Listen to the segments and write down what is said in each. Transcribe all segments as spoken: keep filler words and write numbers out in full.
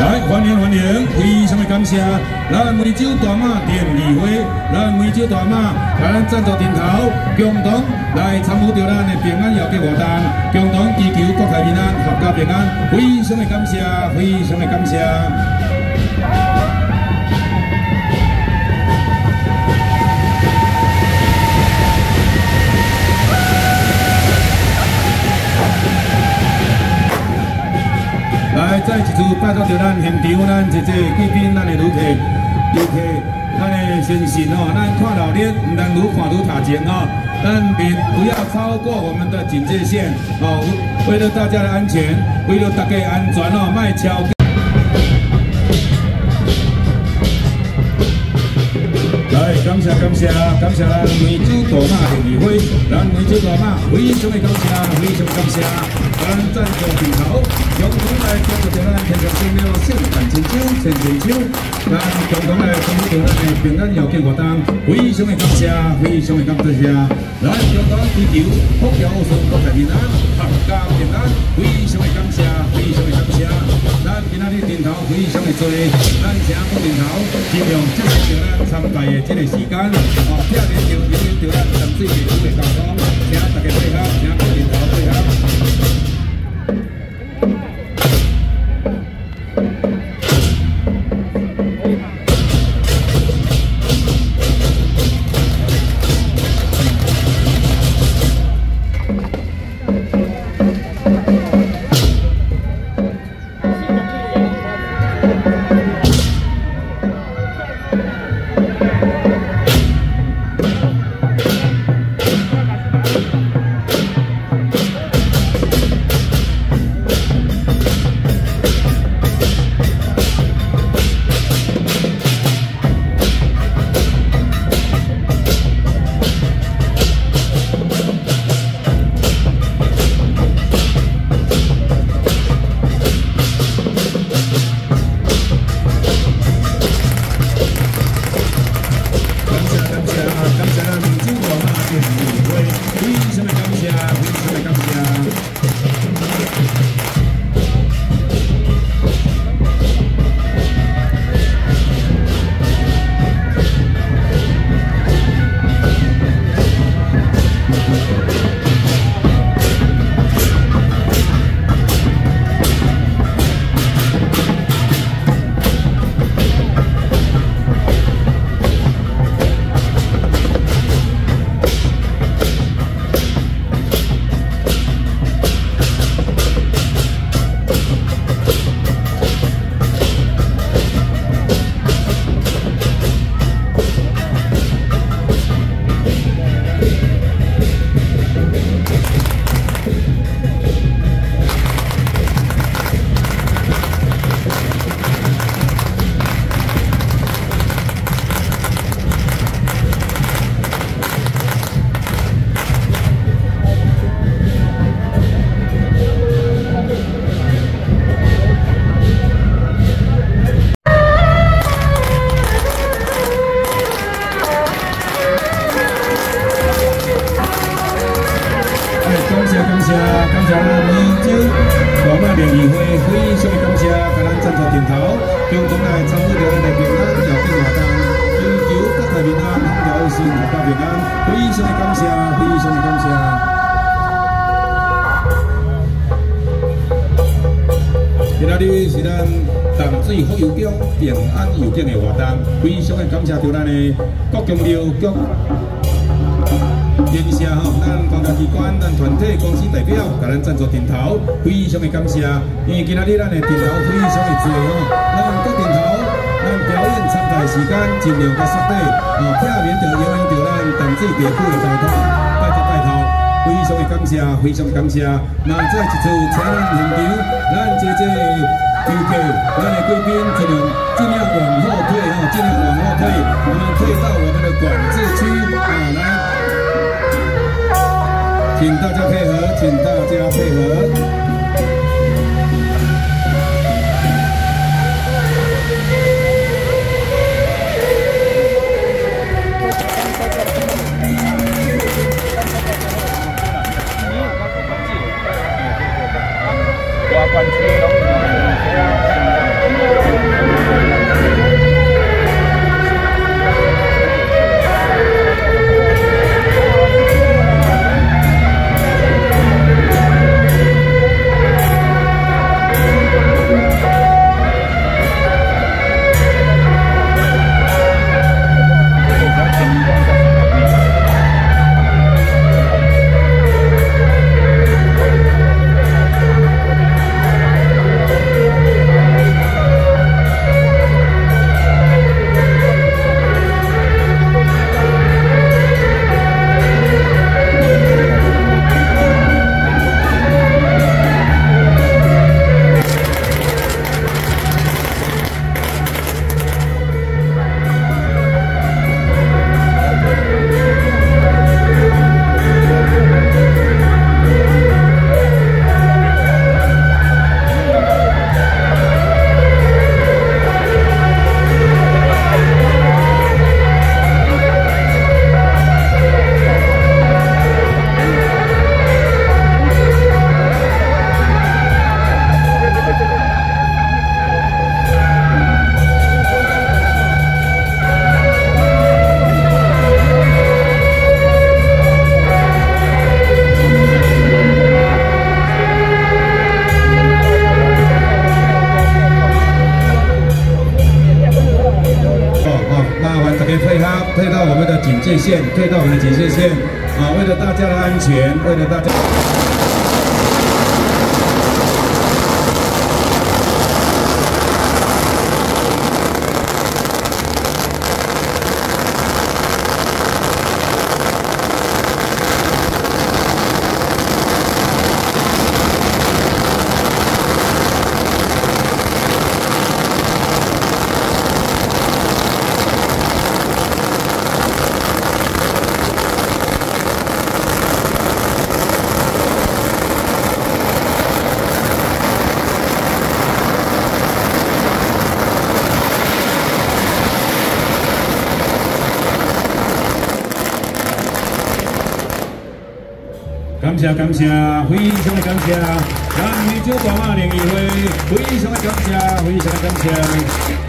来，欢迎欢迎，非常的感谢咱梅州大马电议会，咱梅州大马来咱赞助顶头，共同来参与着咱的平安摇旗活动，共同祈求国泰民安、阖家平安，非常的感谢，非常的感谢。 来，再一次拜托着咱现场咱这这贵宾，咱的旅客、游客，咱的先生哦，咱看老脸，唔能愈看愈大前哦，咱别不要超过我们的警戒线哦。为了大家的安全，为了大家的安全哦，卖超。 来，感谢感谢感谢咱梅州大马联谊会，咱梅州大马非常的感谢，非常感谢，咱赞助平头，共同来赞助着咱天上生了圣诞千秋千千秋，咱共同来参与着咱的平安摇旗活动，非常的感谢，非常的感谢，咱共同祈求福调顺国泰民安，阖家平安，非常的感谢，非常的感谢，咱今仔日顶头非常的多，咱请各顶头尽量接受着咱参拜的。 这个时间，哦，听着就引领着咱淡水地区的交通，请大家配合，请各领导配合。 平安邮件的活动，非常的感谢着咱的国强寮局营社吼，咱公家机关、咱团体公司代表，甲咱赞助电头，非常的感谢。因为今仔日咱的电头非常的多吼，咱各电头，咱表演参加的时间尽量较缩短，哦，避免着影响着咱淡水地区的交通，拜托拜托，非常的感谢，非常的感谢。那再一次请咱现场，咱这这。 游客，咱的贵宾尽量尽量往后退哈，尽量往后退，我们退到我们的管制区啊，来，请大家配合，请大家配合。 关系拢线，退到我们的警戒线。啊，为了大家的安全，为了大家。 感谢感谢，非常的感谢，咱梅州大马联谊会非常的感谢，非常的感谢。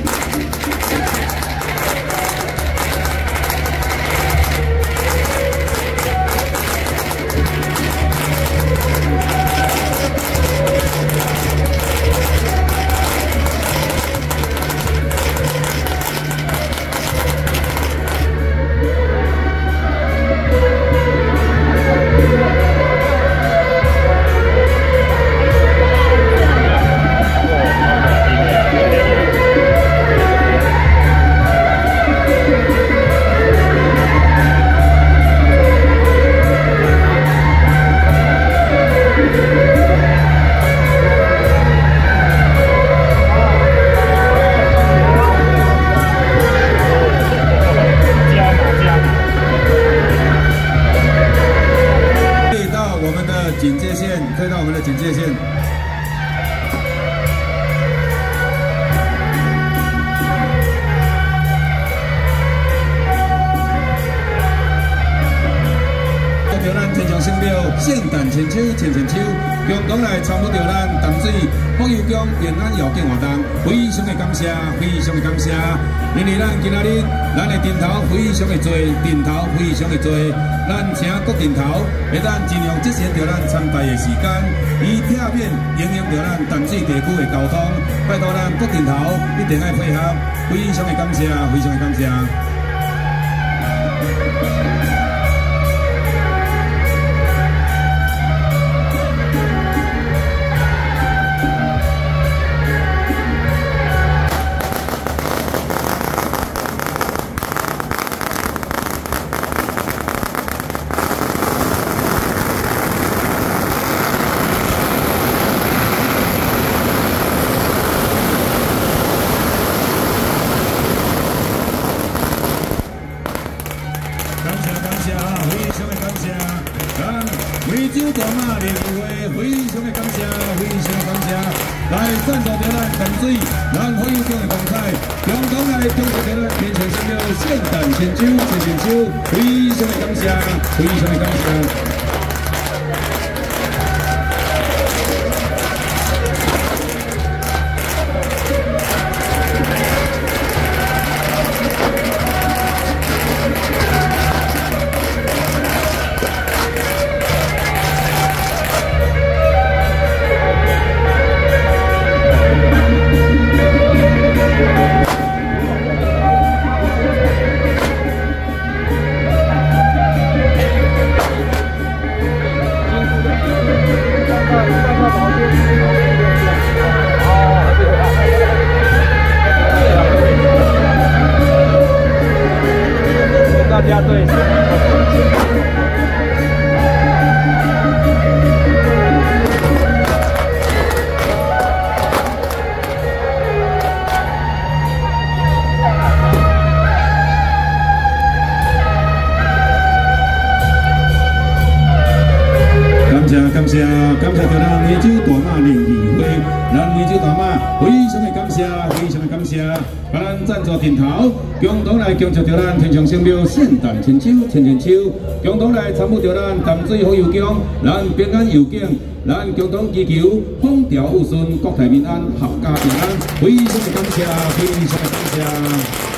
警戒线，退到我们的警戒线。着咱天上圣庙圣诞千秋千千秋，共同来参与着咱淡水福佑宫延安遥见活动，非常的感谢，非常的感谢。因为咱今仔日咱的人头非常的多，人头非常的多。 咱请各人头，会当尽量节省着咱参拜的时间，以片面应用着咱淡水地区的交通。拜托咱各人头一定要配合，非常的感谢，非常的感谢。 梅州大马联谊会非常的感谢，非常的感谢，来赞助着咱淡水咱福佑宫的光彩，共同来祝福着咱天长圣庙圣诞千秋千千秋，非常的感谢，非常的感谢。 大家对。感谢感谢感谢着咱梅州大马联谊会，咱梅州大马非常的感谢，非常的感谢，把咱赞助人头，共同来庆祝着咱天长圣庙圣诞千秋千千秋，共同来参与着咱淡水福佑宫，咱平安佑景，咱共同祈求风调雨顺，国泰民安，阖家平安，非常的感谢，非常的感谢。